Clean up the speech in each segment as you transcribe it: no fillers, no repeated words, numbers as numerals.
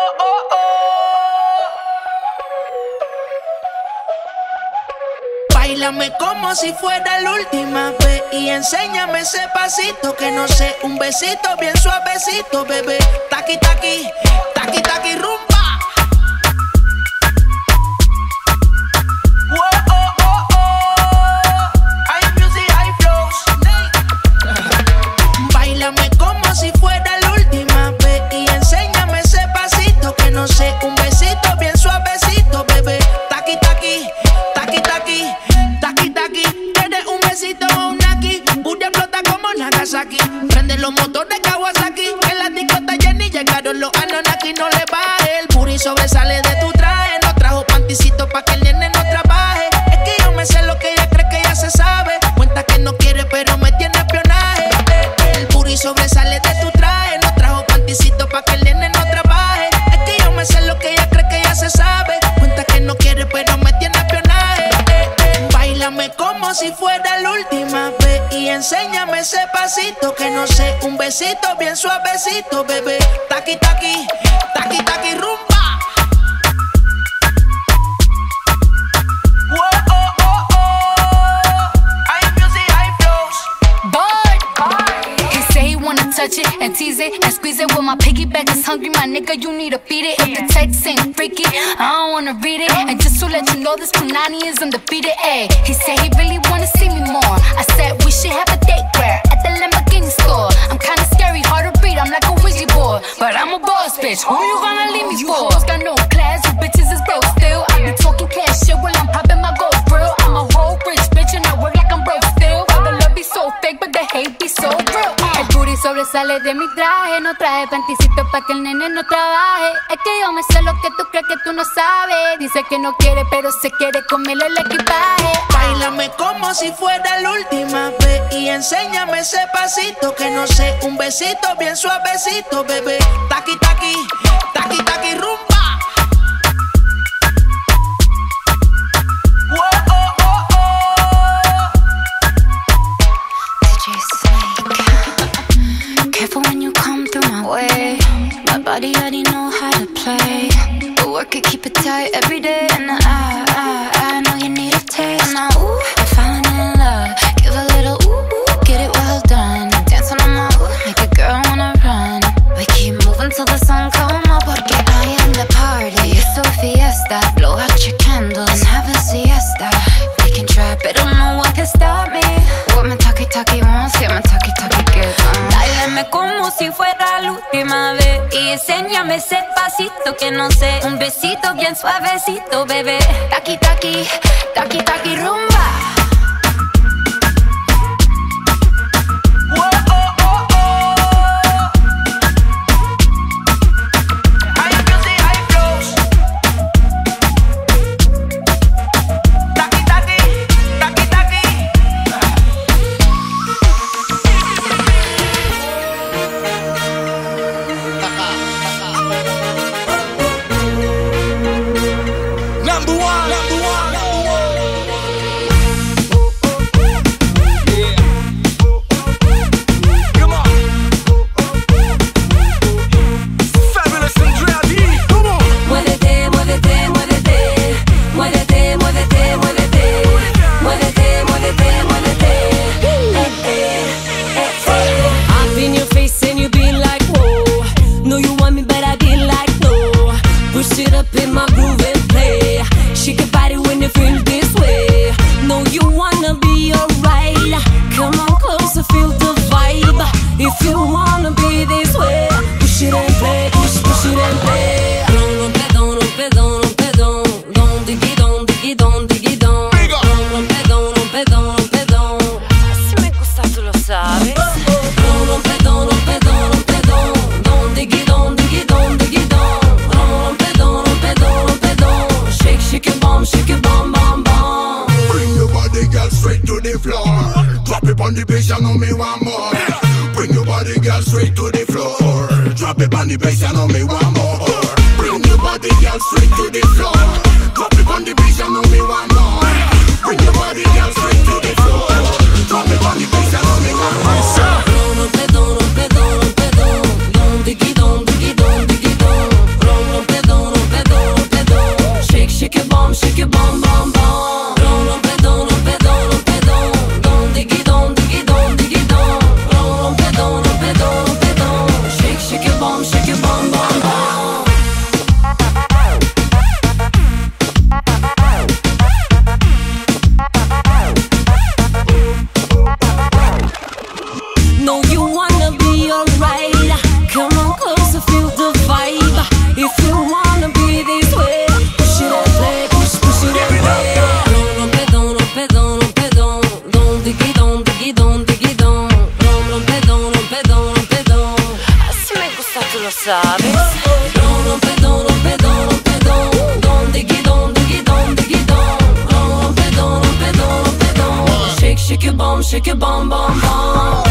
Báilame como si fuera la última vez y enséñame ese pasito que no sé, un besito bien suavecito, bebé. Taqui, taqui, taqui, taqui, rumba. Báilame como si fuera la última vez y enséñame ese pasito que no sé, un besito bien suavecito, bebé. Taqui, taqui, taqui, taqui, taqui, taqui. Tienes un besito o un aquí, Buria explota como Nagasaki. Prende los motores Kawasaki, en la discota Jenny llegaron los Anunnaki. No le baje, el booty sobresale de tu traje. No trajo panticito pa' que el nene no trabaje. Es que yo me sé lo que ella cree que ya se sabe. Cuenta que no quiere pero me tiene espionaje. El booty sobresale de tu traje. No trajo panticito pa' que el nene no trabaje. Es que yo me sé lo que ella cree que ya se sabe. Cuenta que no quiere pero me tiene espionaje. Báilame como si fuera la última vez y enséñame ese pasito que no sé, un besito bien suavecito, bebé. Taqui, taqui, taqui, taqui, rumba. Touch it and tease it and squeeze it. With my piggyback is hungry, my nigga, you need to feed it. If the text ain't freaky, I don't wanna read it. And just to let you know, this Punani is undefeated. Ayy, he said he really wanna see me more. I said we should have a date where at the Lamborghini store. I'm kinda scary, hard to read, I'm like a Ouija board, but I'm a boss bitch. Who you gonna leave me for? You got no class, you bitches is broke still. I be talking cash shit while I'm popping my gold grill. I'm a whole rich bitch and I work like I'm broke still. But the love be so fake, but the hate be so real. El booty sobresale de mi traje, no traje panticito pa' que el nene no trabaje. Es que yo me sé lo que tú crees que tú no sabes. Dice que no quiere, pero se quiere comerle el equipaje. Báilame como si fuera la última vez y enséñame ese pasito que no sé, un besito bien suavecito, bebé. Taqui, taqui, taqui, taqui, rumba. When you come through my way, my body already know how to play. But work it, keep it tight every day. And I know you need a taste. And now, ooh, I'm falling in love. Give a little ooh, get it well done. Dance on my ooh, make a girl wanna run. We keep moving till the sun come up. Porque I am the party, it's a fiesta. Blow out your candles and have a siesta. We can try, but no one can stop me. What my talkie wants, yeah, my talkie gets on. Báilame como si fuera la última vez y enséñame ese pasito que no sé, un besito bien suavecito, bebé. Taqui, taqui, taqui, taqui, rumba. You wanna be alright, come on closer, feel the vibe. If you wanna be this way, push it and play, push it and play. Rompedon, rompedon, rompedon, don diggy don, diggy don, diggy don. Rompedon, rompedon, rompedon, así me gusta, tú lo sabes. Rompedon, rompedon, rompedon, don diggy don, diggy don, diggy don. Rompedon, rompedon, rompedon, shake, shake your bum, shake your bum, bum, bum.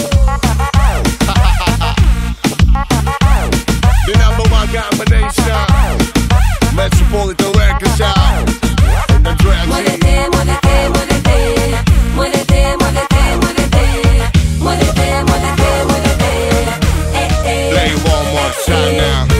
The number one combination, Metropolitan Records out. And the Dream Muévete, muévete, muévete, muévete, muévete, muévete, muévete, muévete, muévete. Play it one more time now.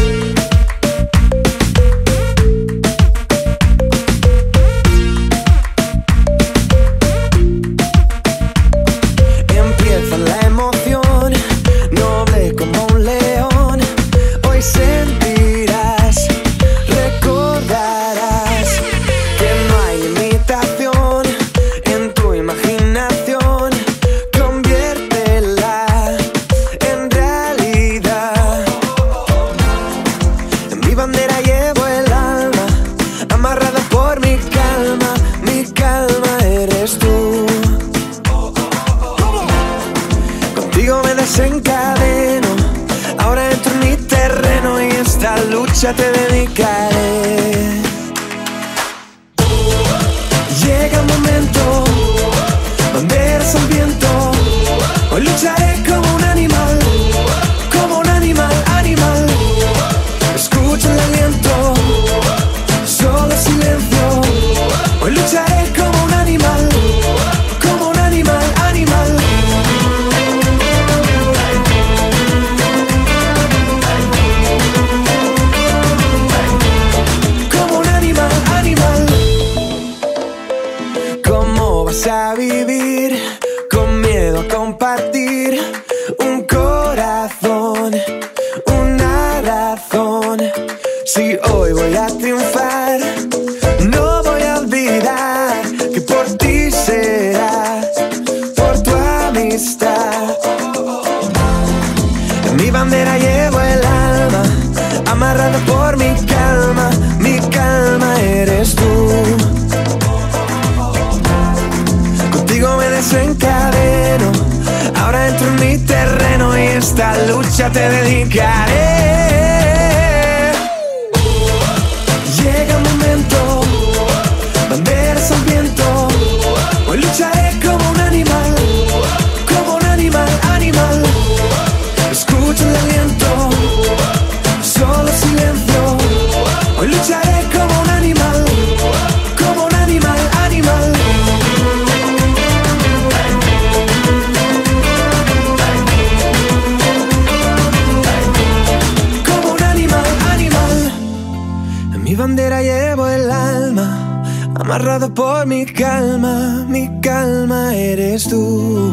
Empieza la emoción, noble como un león. Hoy sentirás, recordarás que no hay imitación en tu imaginación. Conviértela en realidad. En mi bandera llevo el alma, amarrada por mi calma eres tú. Contigo me desencadeno, ahora entro en mi terreno y esta lucha te dedicaré. Llega el momento, banderas al viento. Hoy lucharé como un animal, animal. Escucha el aliento, solo silencio. Hoy lucharé como un animal, animal. Como un animal. ¿Cómo vas a vivir con miedo a compartir un corazón, una razón? Si hoy voy a triunfar, no voy a olvidar que por ti será, por tu amistad. En mi bandera llevo el alma, amarrada por mi calma eres tú. Contigo me desencadeno, ahora entro en mi terreno y esta lucha te dedicaré. Llega el momento, banderas al viento. Hoy lucharé como un animal, animal. Escucha el aliento, solo silencio. Hoy lucharé como un animal, animal. Como un animal. En mi bandera llevo el alma, amarrado por mi calma eres tú.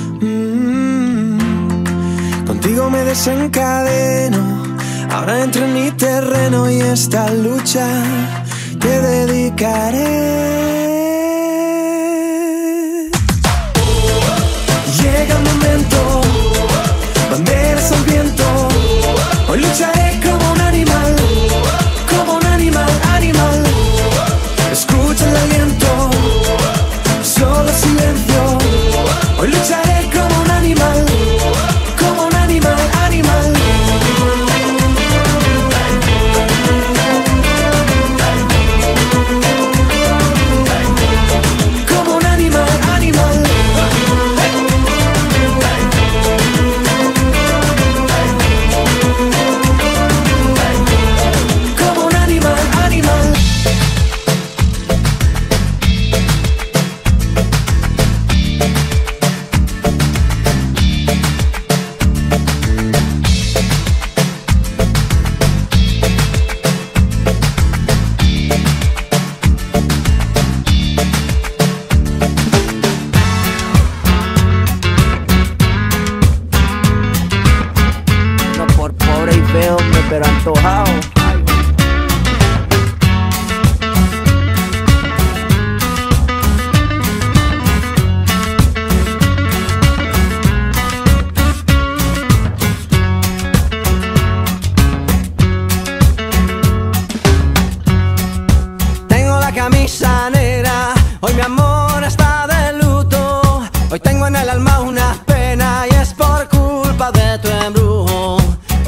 Contigo me desencadeno, ahora entro en mi terreno y esta lucha te dedicaré. Llega el momento, banderas al viento. Hoy lucharé como un animal, animal. Escucha el aliento, solo silencio. Hoy lucharé como un animal, animal.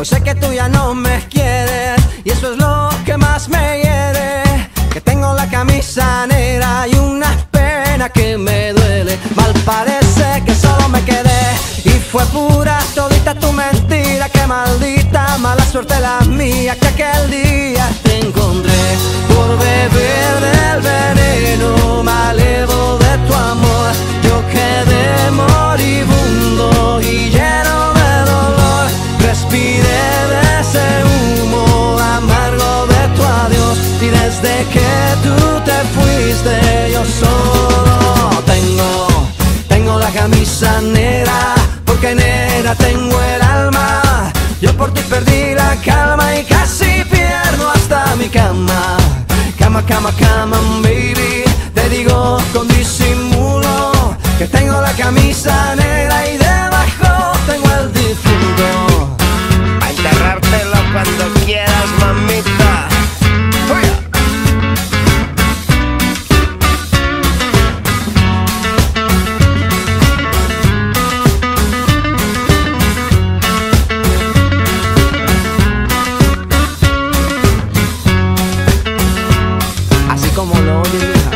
sé que tú ya no me quieres y eso es lo que más me hiere. Que tengo la camisa negra y una pena que me duele. Mal parece que solo me quedé y fue pura todita tu mentira. Que maldita mala suerte la mía que aquel día te encontré por beber del veneno malevo de tu amor. Yo quedé moribundo y lleno de dolor. Respiré de ese humo amargo de tu adiós y desde que tú te fuiste yo solo tengo la camisa negra, porque negra tengo el alma. Yo por ti perdí la calma y casi pierdo hasta mi cama. Cama, cama, cama, baby, te digo con disimulo que tengo la camisa negra y debajo tengo el difunto. A enterrártelo cuando quieras, mamita. Así como lo oyes, hija.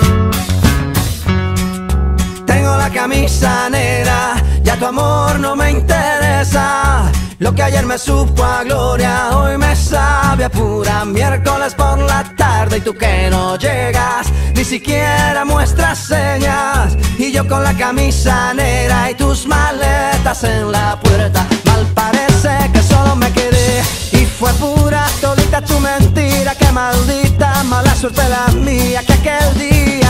Tengo la camisa negra, ya tu amor no me interesa. Lo que ayer me supo a gloria, hoy me sabe a pura. Miércoles por la tarde y tú que no llegas, ni siquiera muestras señas. Y yo con la camisa negra y tus maletas en la puerta. Mal parece que solo me quedé y fue pura todita tu mentira. Que maldita mala suerte la mía que aquel día